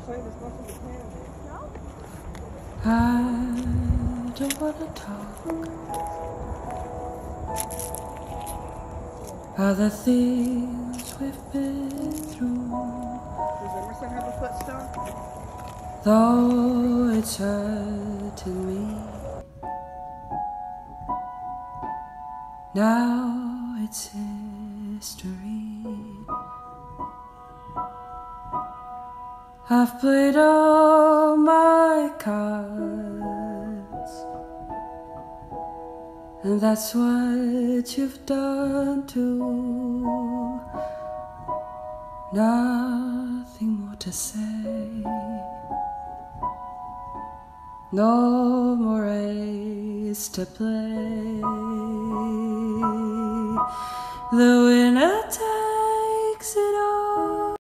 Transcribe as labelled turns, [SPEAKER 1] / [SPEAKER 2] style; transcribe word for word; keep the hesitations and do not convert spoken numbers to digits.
[SPEAKER 1] I don't want to talk about the things we've been through.
[SPEAKER 2] Does Emerson have a footstone?
[SPEAKER 1] Though it's hurting me, now it's history. I've played all my cards, and that's what you've done too. Nothing more to say, no more race to play. The winner